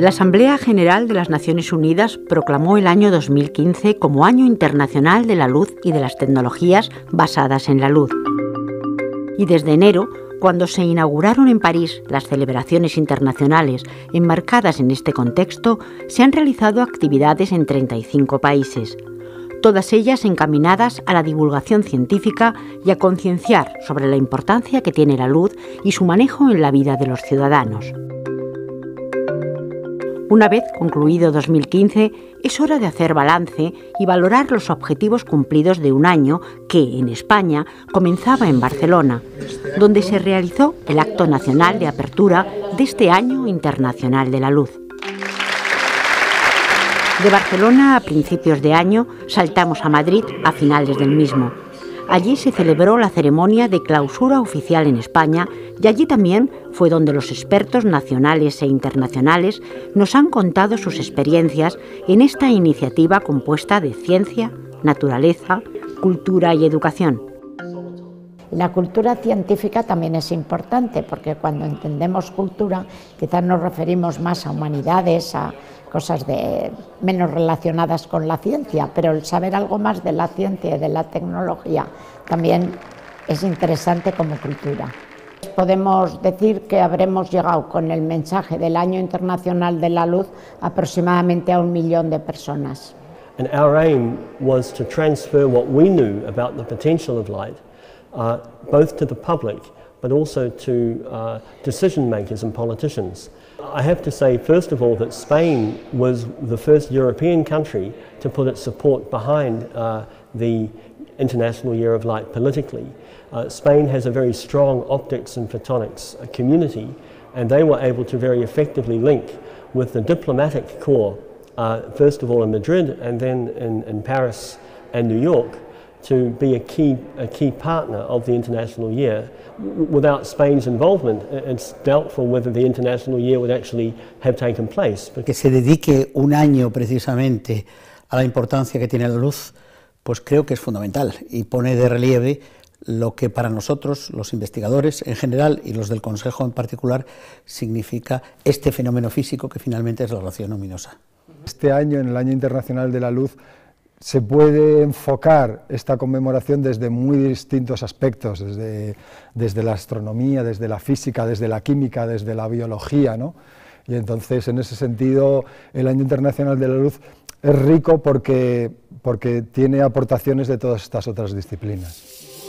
La Asamblea General de las Naciones Unidas proclamó el año 2015 como Año Internacional de la Luz y de las Tecnologías basadas en la luz. Y desde enero, cuando se inauguraron en París las celebraciones internacionales enmarcadas en este contexto, se han realizado actividades en 35 países, todas ellas encaminadas a la divulgación científica y a concienciar sobre la importancia que tiene la luz y su manejo en la vida de los ciudadanos. Una vez concluido 2015, es hora de hacer balance y valorar los objetivos cumplidos de un año que, en España, comenzaba en Barcelona, donde se realizó el acto nacional de apertura de este Año Internacional de la Luz. De Barcelona a principios de año saltamos a Madrid a finales del mismo. Allí se celebró la ceremonia de clausura oficial en España y allí también fue donde los expertos nacionales e internacionales nos han contado sus experiencias en esta iniciativa compuesta de ciencia, naturaleza, cultura y educación. La cultura científica también es importante porque cuando entendemos cultura quizás nos referimos más a humanidades, a cosas menos relacionadas con la ciencia, pero el saber algo más de la ciencia y de la tecnología también es interesante como cultura. Podemos decir que habremos llegado con el mensaje del Año Internacional de la Luz aproximadamente a 1 millón de personas. And our aim was to transfer what we knew about the potential of light, both to the public, but also to decision makers and politicians. I have to say, first of all, that Spain was the first European country to put its support behind the International Year of Light politically. Spain has a very strong optics and photonics community, and they were able to very effectively link with the diplomatic corps, first of all in Madrid and then in Paris and New York, to be a key partner of the International Year. Without Spain's involvement, it's doubtful whether the International Year would actually have taken place. Que se dedique un año precisamente a la importancia que tiene la luz, pues creo que es fundamental y pone de relieve lo que para nosotros, los investigadores en general y los del Consejo en particular, significa este fenómeno físico que finalmente es la radiación luminosa. Este año, en el Año Internacional de la Luz, se puede enfocar esta conmemoración desde muy distintos aspectos, desde la astronomía, desde la física, desde la química, desde la biología, ¿no? Y entonces, en ese sentido, el Año Internacional de la Luz es rico porque tiene aportaciones de todas estas otras disciplinas.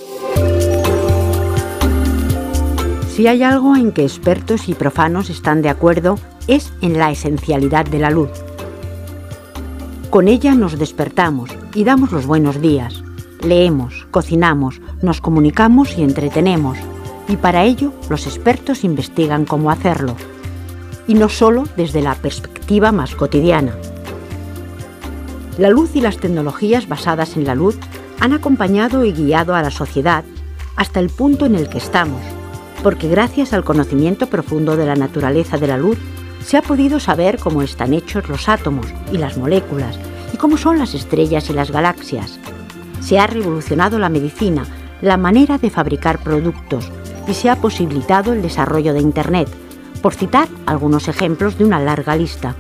Si hay algo en que expertos y profanos están de acuerdo, es en la esencialidad de la luz. Con ella nos despertamos y damos los buenos días. Leemos, cocinamos, nos comunicamos y entretenemos. Y para ello, los expertos investigan cómo hacerlo. Y no solo desde la perspectiva más cotidiana. La luz y las tecnologías basadas en la luz han acompañado y guiado a la sociedad hasta el punto en el que estamos, porque gracias al conocimiento profundo de la naturaleza de la luz, se ha podido saber cómo están hechos los átomos y las moléculas y cómo son las estrellas y las galaxias. Se ha revolucionado la medicina, la manera de fabricar productos y se ha posibilitado el desarrollo de Internet, por citar algunos ejemplos de una larga lista.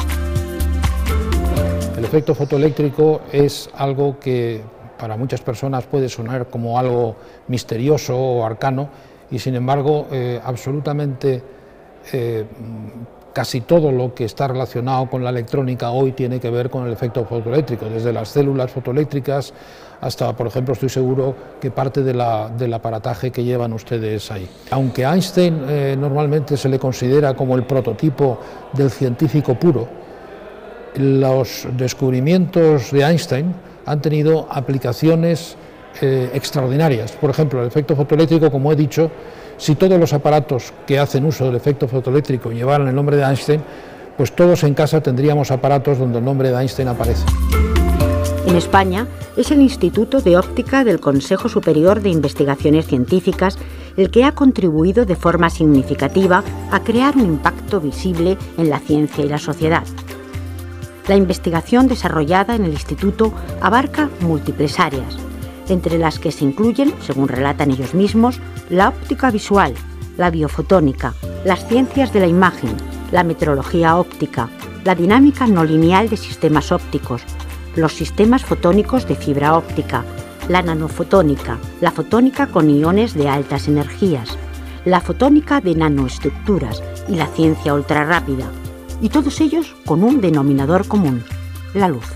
El efecto fotoeléctrico es algo que para muchas personas puede sonar como algo misterioso o arcano y sin embargo absolutamente casi todo lo que está relacionado con la electrónica hoy tiene que ver con el efecto fotoeléctrico, desde las células fotoeléctricas hasta, por ejemplo, estoy seguro que parte del aparataje que llevan ustedes ahí. Aunque Einstein normalmente se le considera como el prototipo del científico puro, los descubrimientos de Einstein han tenido aplicaciones extraordinarias. Por ejemplo, el efecto fotoeléctrico, como he dicho, si todos los aparatos que hacen uso del efecto fotoeléctrico llevaran el nombre de Einstein, pues todos en casa tendríamos aparatos donde el nombre de Einstein aparece. En España es el Instituto de Óptica del Consejo Superior de Investigaciones Científicas el que ha contribuido de forma significativa a crear un impacto visible en la ciencia y la sociedad. La investigación desarrollada en el instituto abarca múltiples áreas, entre las que se incluyen, según relatan ellos mismos, la óptica visual, la biofotónica, las ciencias de la imagen, la metrología óptica, la dinámica no lineal de sistemas ópticos, los sistemas fotónicos de fibra óptica, la nanofotónica, la fotónica con iones de altas energías, la fotónica de nanoestructuras y la ciencia ultrarrápida, y todos ellos con un denominador común, la luz.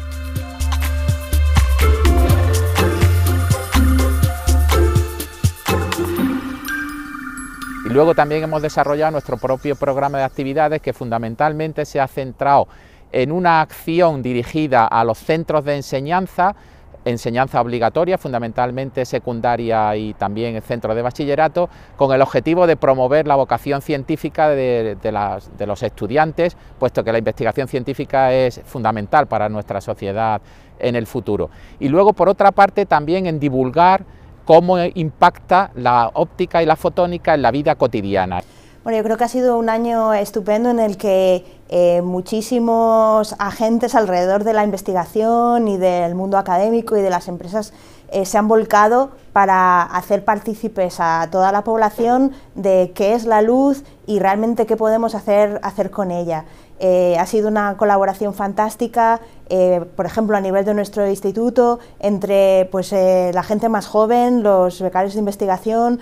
Y luego también hemos desarrollado nuestro propio programa de actividades que fundamentalmente se ha centrado en una acción dirigida a los centros de enseñanza obligatoria, fundamentalmente secundaria y también centros de bachillerato, con el objetivo de promover la vocación científica de los estudiantes, puesto que la investigación científica es fundamental para nuestra sociedad en el futuro. Y luego, por otra parte, también en divulgar cómo impacta la óptica y la fotónica en la vida cotidiana. Bueno, yo creo que ha sido un año estupendo en el que muchísimos agentes alrededor de la investigación y del mundo académico y de las empresas se han volcado para hacer partícipes a toda la población de qué es la luz y realmente qué podemos hacer con ella. Ha sido una colaboración fantástica, por ejemplo, a nivel de nuestro instituto, entre la gente más joven, los becarios de investigación,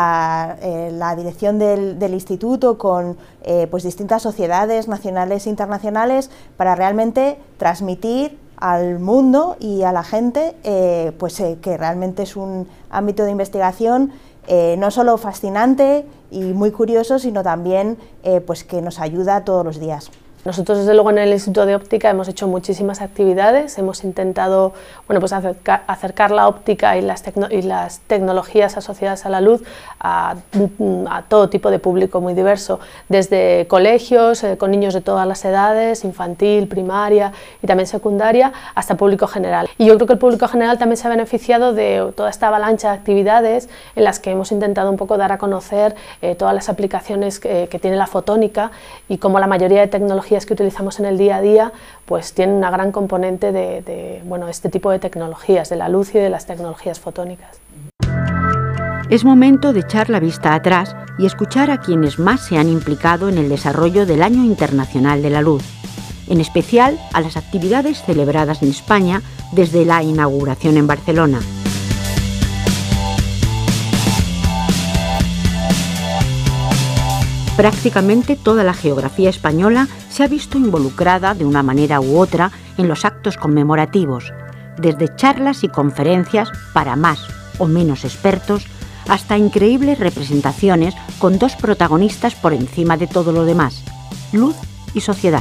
la dirección del instituto con distintas sociedades nacionales e internacionales, para realmente transmitir al mundo y a la gente que realmente es un ámbito de investigación no solo fascinante y muy curioso, sino también que nos ayuda todos los días. Nosotros, desde luego, en el Instituto de Óptica hemos hecho muchísimas actividades, hemos intentado acercar la óptica y las tecnologías asociadas a la luz a todo tipo de público muy diverso, desde colegios con niños de todas las edades, infantil, primaria y también secundaria, hasta público general. Y yo creo que el público general también se ha beneficiado de toda esta avalancha de actividades en las que hemos intentado un poco dar a conocer todas las aplicaciones que tiene la fotónica y cómo la mayoría de tecnologías que utilizamos en el día a día pues tienen una gran componente de este tipo de tecnologías, de la luz y de las tecnologías fotónicas. Es momento de echar la vista atrás y escuchar a quienes más se han implicado en el desarrollo del Año Internacional de la Luz, en especial a las actividades celebradas en España desde la inauguración en Barcelona. Prácticamente toda la geografía española se ha visto involucrada de una manera u otra en los actos conmemorativos, desde charlas y conferencias para más o menos expertos, hasta increíbles representaciones con dos protagonistas por encima de todo lo demás: luz y sociedad.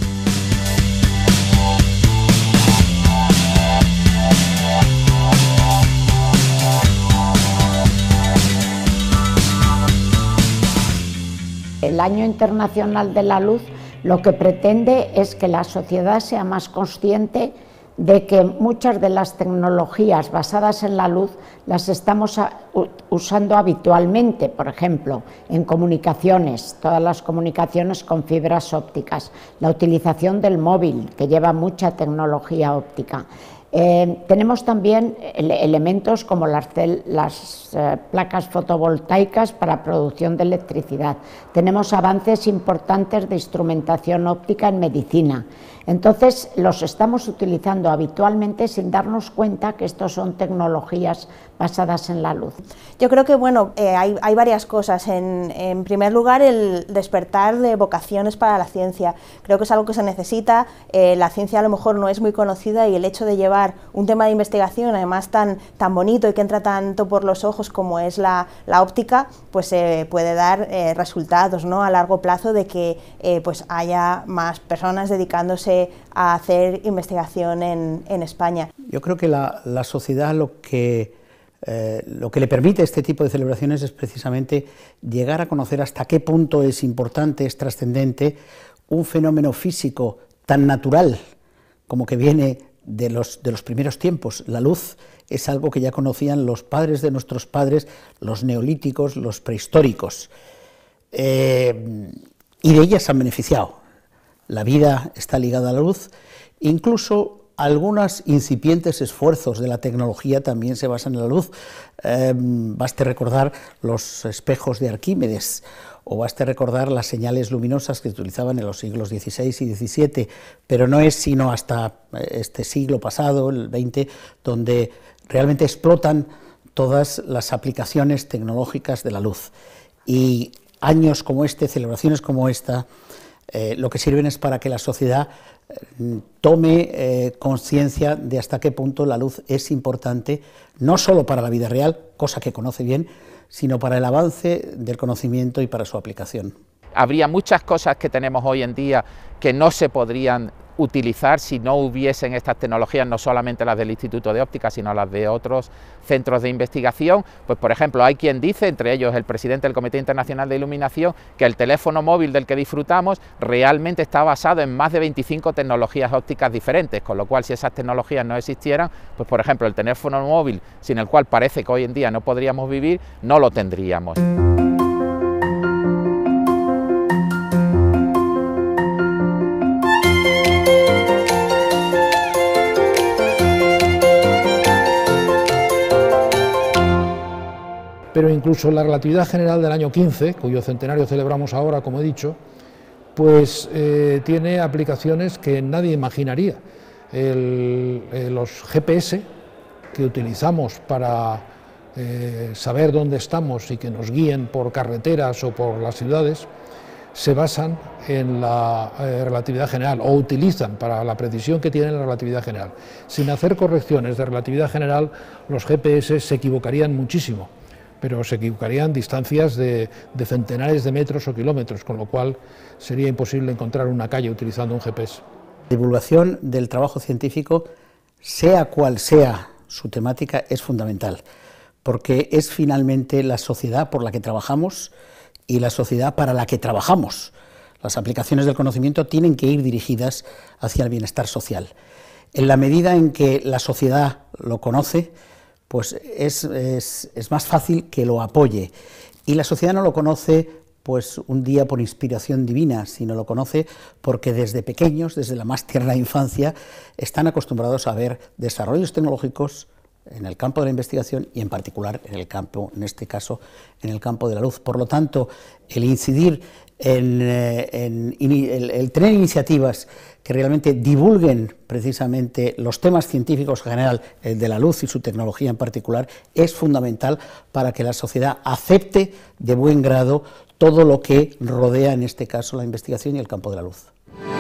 El Año Internacional de la Luz lo que pretende es que la sociedad sea más consciente de que muchas de las tecnologías basadas en la luz las estamos usando habitualmente, por ejemplo, en comunicaciones, todas las comunicaciones con fibras ópticas, la utilización del móvil, que lleva mucha tecnología óptica. Tenemos también elementos como las placas fotovoltaicas para producción de electricidad. Tenemos avances importantes de instrumentación óptica en medicina. Entonces los estamos utilizando habitualmente sin darnos cuenta que estos son tecnologías basadas en la luz. Yo creo que hay varias cosas. En primer lugar, el despertar de vocaciones para la ciencia. Creo que es algo que se necesita. La ciencia a lo mejor no es muy conocida y el hecho de llevar un tema de investigación además tan bonito y que entra tanto por los ojos como es la óptica, pues puede dar resultados, ¿no?, a largo plazo, de que haya más personas dedicándose a hacer investigación en España. Yo creo que la sociedad lo que le permite este tipo de celebraciones es precisamente llegar a conocer hasta qué punto es importante, es trascendente, un fenómeno físico tan natural como que viene de los primeros tiempos. La luz es algo que ya conocían los padres de nuestros padres, los neolíticos, los prehistóricos, y de ellas se han beneficiado. La vida está ligada a la luz, incluso algunos incipientes esfuerzos de la tecnología también se basan en la luz. Baste recordar los espejos de Arquímedes o baste recordar las señales luminosas que se utilizaban en los siglos XVI y XVII, pero no es sino hasta este siglo pasado, el XX, donde realmente explotan todas las aplicaciones tecnológicas de la luz. Y años como este, celebraciones como esta, lo que sirven es para que la sociedad tome conciencia de hasta qué punto la luz es importante, no solo para la vida real, cosa que conoce bien, sino para el avance del conocimiento y para su aplicación. Habría muchas cosas que tenemos hoy en día que no se podrían utilizar si no hubiesen estas tecnologías, no solamente las del Instituto de Óptica, sino las de otros centros de investigación. Pues por ejemplo, hay quien dice, entre ellos el presidente del Comité Internacional de Iluminación, que el teléfono móvil del que disfrutamos realmente está basado en más de 25 tecnologías ópticas diferentes, con lo cual si esas tecnologías no existieran, pues por ejemplo el teléfono móvil, sin el cual parece que hoy en día no podríamos vivir, no lo tendríamos. Pero incluso la relatividad general del año 15, cuyo centenario celebramos ahora, como he dicho, pues tiene aplicaciones que nadie imaginaría. Los GPS que utilizamos para saber dónde estamos y que nos guíen por carreteras o por las ciudades, se basan en la relatividad general, o utilizan para la precisión que tiene la relatividad general. Sin hacer correcciones de relatividad general, los GPS se equivocarían muchísimo, pero se equivocarían distancias de centenares de metros o kilómetros, con lo cual sería imposible encontrar una calle utilizando un GPS. La divulgación del trabajo científico, sea cual sea su temática, es fundamental, porque es finalmente la sociedad por la que trabajamos y la sociedad para la que trabajamos. Las aplicaciones del conocimiento tienen que ir dirigidas hacia el bienestar social. En la medida en que la sociedad lo conoce, pues es más fácil que lo apoye. Y la sociedad no lo conoce pues un día por inspiración divina, sino lo conoce porque desde pequeños, desde la más tierna infancia, están acostumbrados a ver desarrollos tecnológicos en el campo de la investigación y en particular en el campo, en este caso, en el campo de la luz. Por lo tanto, el incidir el tener iniciativas que realmente divulguen precisamente los temas científicos en general, el de la luz y su tecnología en particular, es fundamental para que la sociedad acepte de buen grado todo lo que rodea, en este caso, la investigación y el campo de la luz.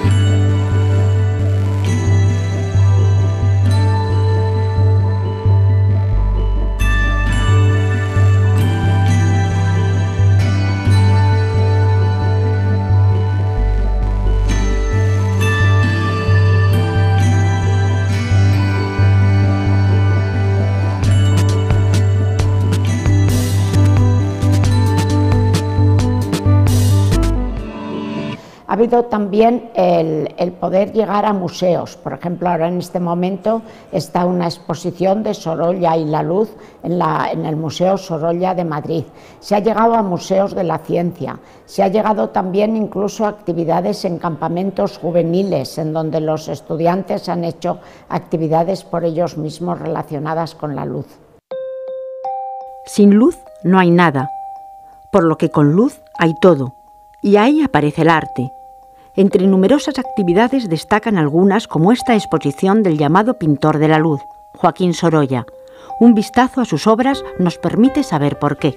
Ha habido también el poder llegar a museos. Por ejemplo, ahora en este momento está una exposición de Sorolla y la luz en el Museo Sorolla de Madrid. Se ha llegado a museos de la ciencia, se ha llegado también incluso a actividades en campamentos juveniles, en donde los estudiantes han hecho actividades por ellos mismos relacionadas con la luz. Sin luz no hay nada, por lo que con luz hay todo, y ahí aparece el arte. Entre numerosas actividades destacan algunas como esta exposición del llamado pintor de la luz, Joaquín Sorolla. Un vistazo a sus obras nos permite saber por qué.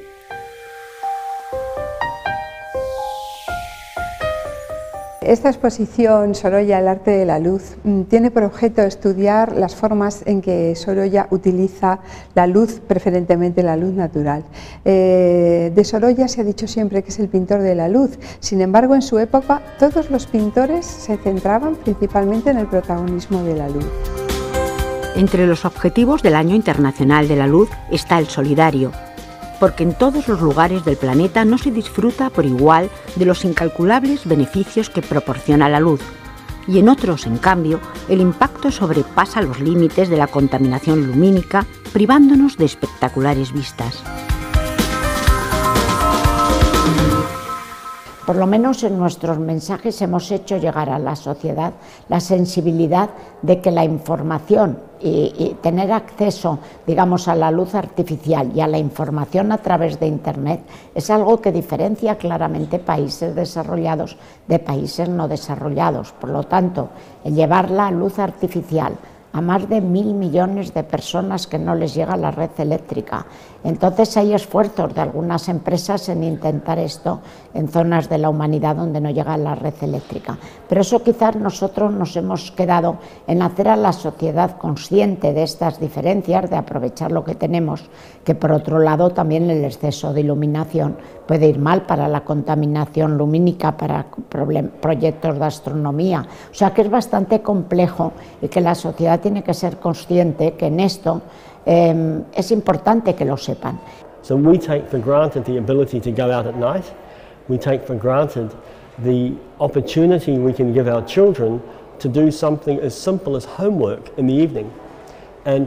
Esta exposición, Sorolla, el arte de la luz, tiene por objeto estudiar las formas en que Sorolla utiliza la luz, preferentemente la luz natural. De Sorolla se ha dicho siempre que es el pintor de la luz, sin embargo en su época todos los pintores se centraban principalmente en el protagonismo de la luz. Entre los objetivos del Año Internacional de la Luz está el solidario, porque en todos los lugares del planeta no se disfruta por igual de los incalculables beneficios que proporciona la luz, y en otros, en cambio, el impacto sobrepasa los límites de la contaminación lumínica, privándonos de espectaculares vistas. Por lo menos en nuestros mensajes hemos hecho llegar a la sociedad la sensibilidad de que la información y tener acceso, digamos, a la luz artificial y a la información a través de Internet es algo que diferencia claramente países desarrollados de países no desarrollados. Por lo tanto, el llevar la luz artificial a más de 1.000 millones de personas que no les llega la red eléctrica. Entonces hay esfuerzos de algunas empresas en intentar esto en zonas de la humanidad donde no llega la red eléctrica. Pero eso quizás nosotros nos hemos quedado en hacer a la sociedad consciente de estas diferencias, de aprovechar lo que tenemos, que por otro lado también el exceso de iluminación puede ir mal para la contaminación lumínica, para proyectos de astronomía. O sea que es bastante complejo y que la sociedad tiene que ser consciente que en esto es importante que lo sepan. So we take for granted the ability to go out at night. We take for granted the opportunity we can give our children to do something as simple as homework in the evening. And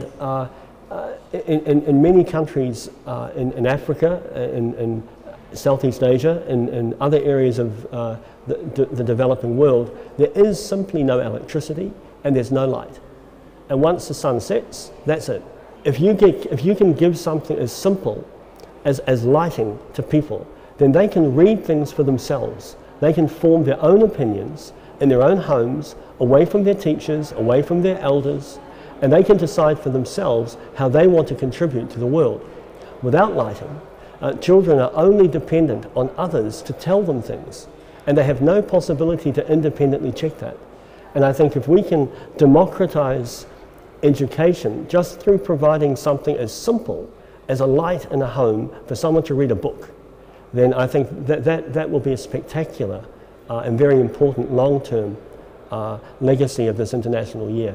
in many countries in Africa, in Southeast Asia, in other areas of the developing world, there is simply no electricity and there's no light. And once the sun sets, that's it. If you can give something as simple as lighting to people, then they can read things for themselves. They can form their own opinions in their own homes, away from their teachers, away from their elders, and they can decide for themselves how they want to contribute to the world. Without lighting, children are only dependent on others to tell them things, and they have no possibility to independently check that. And I think if we can democratize education just through providing something as simple as a light in a home for someone to read a book, then I think that will be a spectacular and very important long-term legacy of this International Year.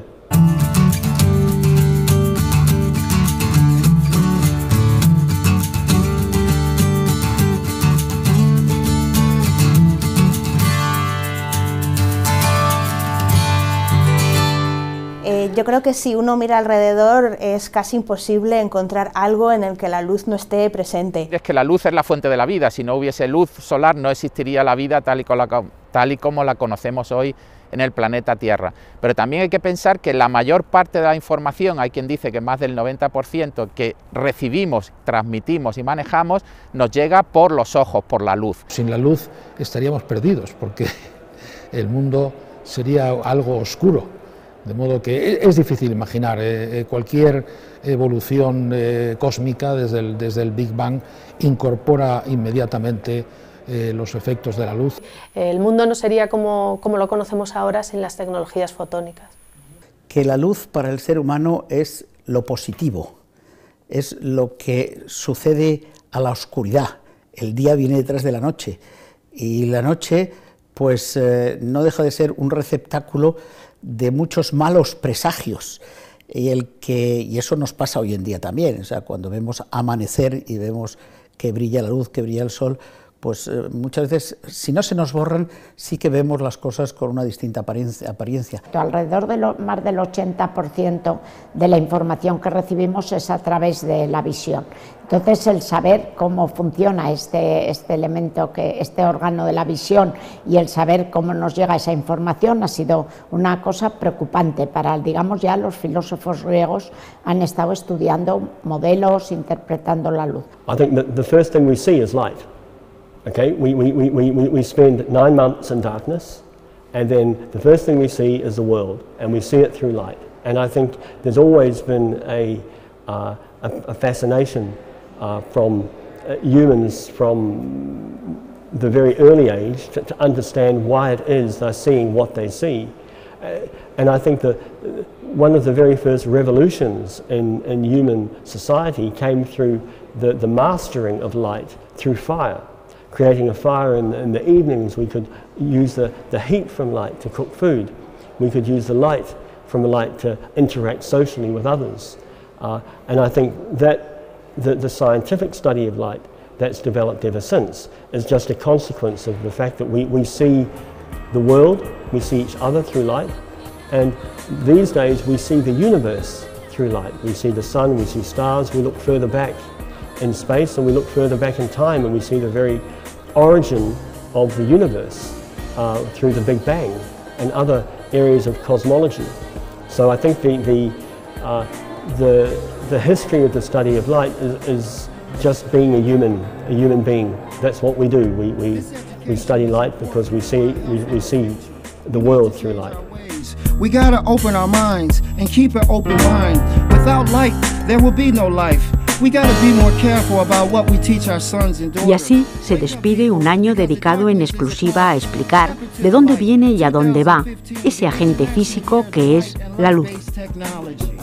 Yo creo que si uno mira alrededor es casi imposible encontrar algo en el que la luz no esté presente. Es que la luz es la fuente de la vida. Si no hubiese luz solar no existiría la vida tal y como la conocemos hoy en el planeta Tierra. Pero también hay que pensar que la mayor parte de la información, hay quien dice que más del 90% que recibimos, transmitimos y manejamos, nos llega por los ojos, por la luz. Sin la luz estaríamos perdidos porque el mundo sería algo oscuro. De modo que es difícil imaginar cualquier evolución cósmica desde el Big Bang incorpora inmediatamente los efectos de la luz. El mundo no sería como lo conocemos ahora sin las tecnologías fotónicas. Que la luz para el ser humano es lo positivo, es lo que sucede a la oscuridad. El día viene detrás de la noche y la noche pues no deja de ser un receptáculo de muchos malos presagios y eso nos pasa hoy en día también. O sea, cuando vemos amanecer y vemos que brilla la luz, que brilla el sol, pues muchas veces, si no se nos borran, sí que vemos las cosas con una distinta apariencia. Alrededor de más del 80% de la información que recibimos es a través de la visión. Entonces, el saber cómo funciona este elemento, este órgano de la visión, y el saber cómo nos llega esa información ha sido una cosa preocupante para, digamos, ya los filósofos griegos han estado estudiando modelos, interpretando la luz. I think that the first thing we see is light. Okay, we spend 9 months in darkness, and then the first thing we see is the world, and we see it through light. And I think there's always been a fascination from humans from the very early age to understand why it is they're seeing what they see. And I think that one of the very first revolutions in human society came through the mastering of light through fire. Creating a fire in the evenings, we could use the heat from light to cook food. We could use the light from the light to interact socially with others. And I think that the scientific study of light that's developed ever since is just a consequence of the fact that we see the world, we see each other through light, and these days we see the universe through light. We see the sun, we see stars, we look further back in space and we look further back in time and we see the very origin of the universe through the Big Bang and other areas of cosmology. So I think the history of the study of light is just being a human being. That's what we do. We study light because we see the world through light. We gotta open our minds and keep an open mind. Without light, there will be no life. We gotta be more careful about what we teach our sons and daughters. Y así se despide un año dedicado en exclusiva a explicar de dónde viene y a dónde va ese agente físico que es la luz.